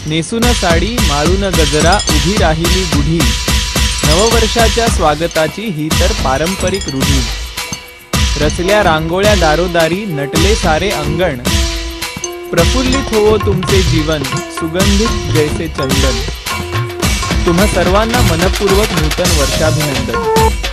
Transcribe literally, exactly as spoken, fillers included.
नेसून साडी माळून गजरा उभी राहिली गुढी। नववर्षाच्या स्वागताची ही तर पारंपरिक रूढी। रचल्या रांगोळ्या दारोदारी नटले सारे अंगण। प्रफुल्लित होवो तुमचे जीवन सुगंधित जैसे चंदन। तुम्हा सर्वांना मनपूर्वक नूतन वर्षाभिनंदन।